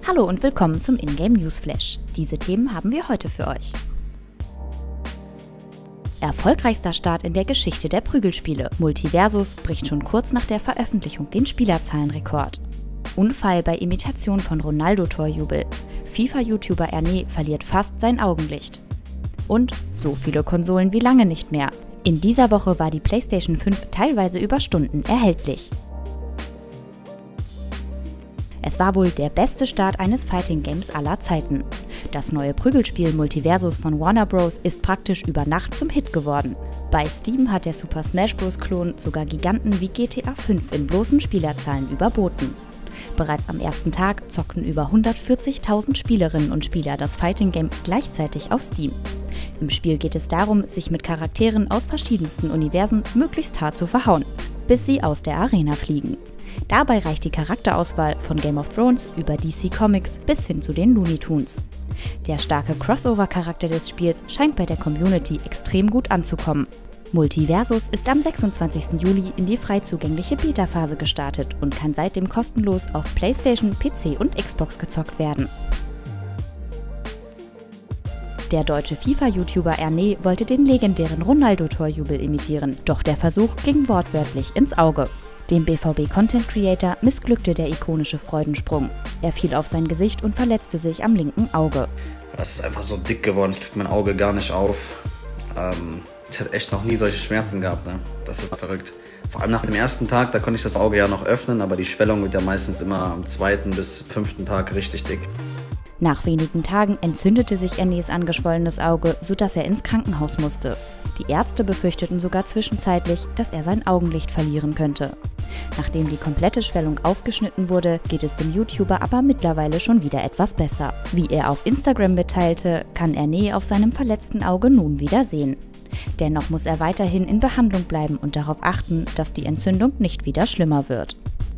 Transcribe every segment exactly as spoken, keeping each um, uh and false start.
Hallo und willkommen zum Ingame Newsflash. Diese Themen haben wir heute für euch. Erfolgreichster Start in der Geschichte der Prügelspiele. Multiversus bricht schon kurz nach der Veröffentlichung den Spielerzahlenrekord. Unfall bei Imitation von Ronaldo-Torjubel. FIFA-YouTuber Erne verliert fast sein Augenlicht. Und so viele Konsolen wie lange nicht mehr. In dieser Woche war die PlayStation fünf teilweise über Stunden erhältlich. Es war wohl der beste Start eines Fighting Games aller Zeiten. Das neue Prügelspiel Multiversus von Warner Bros. Ist praktisch über Nacht zum Hit geworden. Bei Steam hat der Super Smash Bros. Klon sogar Giganten wie G T A fünf in bloßen Spielerzahlen überboten. Bereits am ersten Tag zockten über hundertvierzigtausend Spielerinnen und Spieler das Fighting Game gleichzeitig auf Steam. Im Spiel geht es darum, sich mit Charakteren aus verschiedensten Universen möglichst hart zu verhauen, bis sie aus der Arena fliegen. Dabei reicht die Charakterauswahl von Game of Thrones über D C Comics bis hin zu den Looney Tunes. Der starke Crossover-Charakter des Spiels scheint bei der Community extrem gut anzukommen. Multiversus ist am sechsundzwanzigsten Juli in die frei zugängliche Beta-Phase gestartet und kann seitdem kostenlos auf PlayStation, P C und Xbox gezockt werden. Der deutsche FIFA-YouTuber Erne wollte den legendären Ronaldo-Torjubel imitieren, doch der Versuch ging wortwörtlich ins Auge. Dem B V B-Content-Creator missglückte der ikonische Freudensprung. Er fiel auf sein Gesicht und verletzte sich am linken Auge. Das ist einfach so dick geworden, ich krieg mein Auge gar nicht auf. Ähm, ich hatte echt noch nie solche Schmerzen gehabt, ne? Das ist verrückt. Vor allem nach dem ersten Tag, da konnte ich das Auge ja noch öffnen, aber die Schwellung wird ja meistens immer am zweiten bis fünften Tag richtig dick. Nach wenigen Tagen entzündete sich Ernes angeschwollenes Auge, sodass er ins Krankenhaus musste. Die Ärzte befürchteten sogar zwischenzeitlich, dass er sein Augenlicht verlieren könnte. Nachdem die komplette Schwellung aufgeschnitten wurde, geht es dem YouTuber aber mittlerweile schon wieder etwas besser. Wie er auf Instagram mitteilte, kann Erne auf seinem verletzten Auge nun wieder sehen. Dennoch muss er weiterhin in Behandlung bleiben und darauf achten, dass die Entzündung nicht wieder schlimmer wird.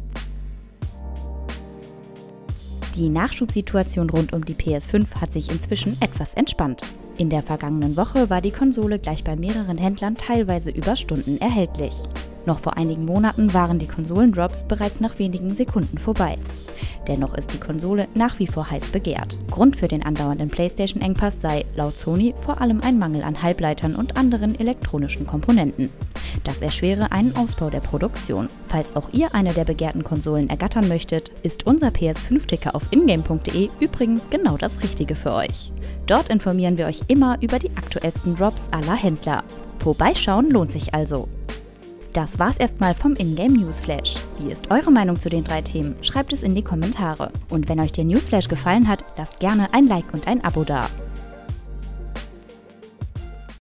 Die Nachschubsituation rund um die P S fünf hat sich inzwischen etwas entspannt. In der vergangenen Woche war die Konsole gleich bei mehreren Händlern teilweise über Stunden erhältlich. Noch vor einigen Monaten waren die Konsolendrops bereits nach wenigen Sekunden vorbei. Dennoch ist die Konsole nach wie vor heiß begehrt. Grund für den andauernden PlayStation-Engpass sei, laut Sony, vor allem ein Mangel an Halbleitern und anderen elektronischen Komponenten. Das erschwere einen Ausbau der Produktion. Falls auch ihr eine der begehrten Konsolen ergattern möchtet, ist unser P S fünf Ticker auf ingame punkt de übrigens genau das Richtige für euch. Dort informieren wir euch immer über die aktuellsten Drops aller Händler. Vorbeischauen lohnt sich also. Das war's erstmal vom Ingame Newsflash. Wie ist eure Meinung zu den drei Themen? Schreibt es in die Kommentare. Und wenn euch der Newsflash gefallen hat, lasst gerne ein Like und ein Abo da.